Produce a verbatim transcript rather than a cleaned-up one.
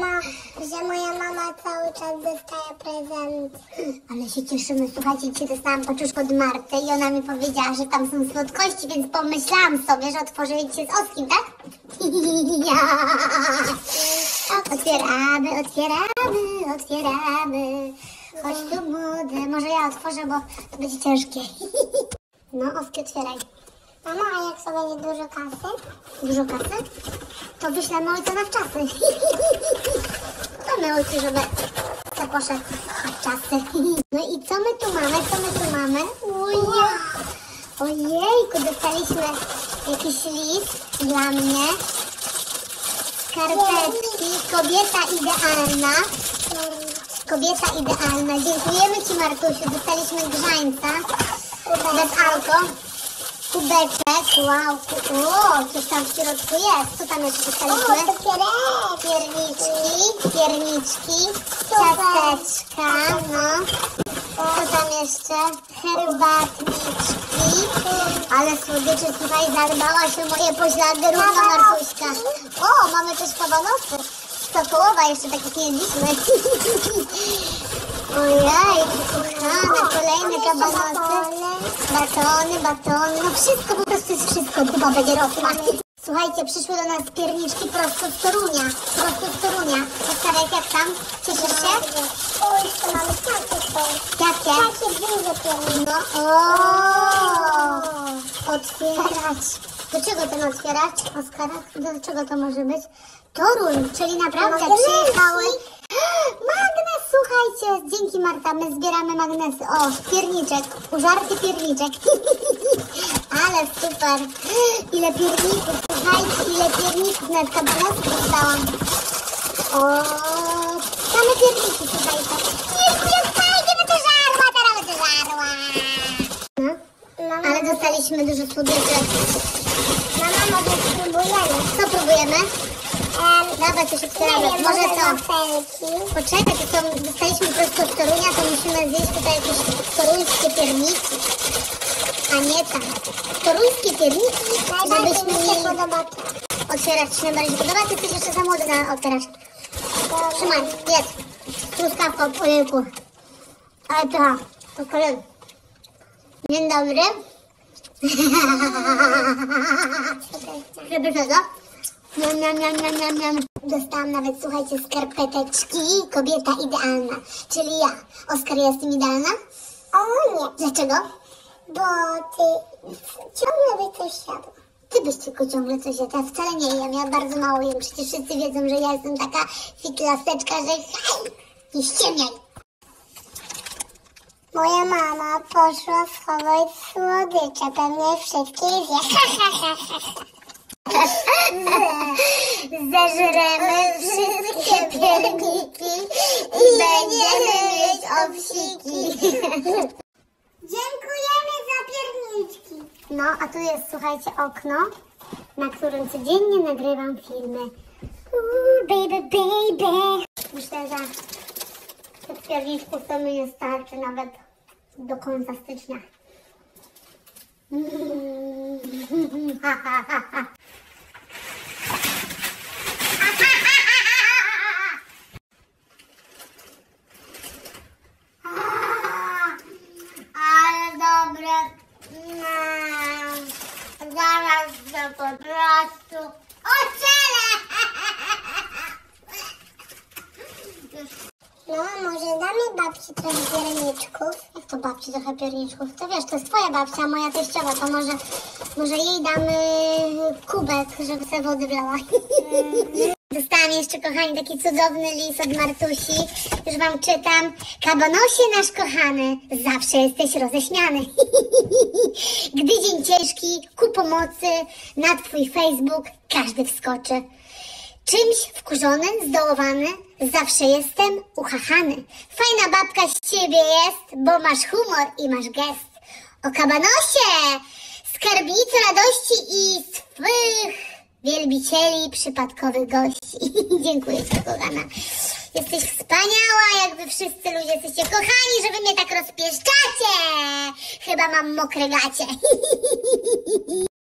mama, że moja mama cały czas dostaje prezent. Ale się cieszymy, słuchajcie, dzisiaj dostałam paczuszko od Marty i ona mi powiedziała, że tam są słodkości, więc pomyślałam sobie, że otworzę je dzisiaj z Oskim, tak? Otwieramy, otwieramy, otwieramy. Chodź tu młody, może ja otworzę, bo to będzie ciężkie. No, Oski, otwieraj. Mama, a jak sobie nie dużo kasy? Dużo kasy? To wyślemy ojca na wczasy. Damy ojcu, żeby se poszedł na wczasy. No i co my tu mamy? Co my tu mamy? Ojej. Ojejku, dostaliśmy jakiś list dla mnie. Skarpetki. Kobieta idealna. Kobieta idealna. Dziękujemy Ci, Martusiu. Dostaliśmy grzańca. Bez alko. Kubeczek, wow, o, coś tam w środku jest. Co tam jeszcze dostaliśmy? O, to Pierniczki, pierniczki, ciasteczka, no. Co tam jeszcze? Herbatniczki. Ale słodyczy, słuchaj, zadbała się moje poślady równo, Martuśka. O, mamy też kabanosy. Sokołowa jeszcze takich nie jedliśmy. Ojej, kochane, kolejne kabanosy. Batony, batony, no wszystko, po prostu jest wszystko, Kuba będzie rosła. Słuchajcie, przyszły do nas pierniczki prosto z Torunia, prosto z Torunia. Oskarek, jak tam? Cieszysz się? Oj, to mamy takie są. Jakie? Takie duże pierniczki. No, o, otwierać. Do czego ten otwierać, Oskarek? Do czego to może być? Toruń, czyli naprawdę przyjechały. Magnes, słuchajcie, dzięki Marta, my zbieramy magnesy. O, pierniczek, użarty pierniczek. Ale super. Ile pierników, słuchajcie, ile pierników, nawet kabanosy dostałam. O, same pierniki, słuchajcie. Jezu, jak fajnie, będę żarła, teraz będę żarła. No, ale dostaliśmy dużo słodyczy. Mama, może spróbujemy. Co próbujemy? Um, Dawaj, coś otwieramy. nie wiem, Może może co? wafelki. Poczekaj, to są, dostaliśmy prosto z Torunia, to musimy zjeść tutaj jakieś toruńskie pierniki. A nie tak. Toruńskie pierniki, Najbardziej żebyśmy mi się mieli... podoba to. Otwierać się najbardziej podoba, ty jesteś jeszcze za młody na otwierać. Trzymaj, jedz. Truskawką, ojejku. Ale to, to kolej. Dzień dobry. Żeby co? Miam, miam, miam, miam, miam, miam. Dostałam nawet, słuchajcie, skarpeteczki. Kobieta idealna, czyli ja. Oskar, jestem idealna? O nie, Dlaczego? bo ty ciągle byś coś jadła. Ty byś tylko ciągle coś jadła. Ja wcale nie jem, ja bardzo mało jem. Przecież wszyscy wiedzą, że ja jestem taka fitlaseczka, że hej, nie ściemniaj. Moja mama poszła schować słodycze, pewnie wszystkie zje. Zeżremy wszystkie pierniki i będziemy mieć obsiki. Dziękujemy za pierniczki. No, a tu jest, słuchajcie, okno, na którym codziennie nagrywam filmy. Uuu, baby, baby. Myślę, że tych pierniczków to mi nie starczy nawet do końca stycznia. Ha, ha, ha, ha. Ale dobre. Mm, zaraz to po prostu ocelę. No, może damy babci trochę pierniczków. Jak to babci trochę pierniczków? To wiesz, to jest twoja babcia, a moja teściowa, to może, może jej damy kubek, żeby sobie wody wlała. Dostałam jeszcze, kochani, taki cudowny list od Martusi. Już wam czytam. Kabanosie nasz kochany, zawsze jesteś roześmiany. Gdy dzień ciężki, ku pomocy, na twój Facebook każdy wskoczy. Czymś wkurzony, zdołowany, zawsze jestem uchachany. Fajna babka z ciebie jest, bo masz humor i masz gest. O kabanosie, skarbnicy radości i swych wielbicieli przypadkowych gości. Dziękuję ci, kochana. Jesteś wspaniała, jak wy wszyscy ludzie jesteście kochani, że wy mnie tak rozpieszczacie. Chyba mam mokre gacie.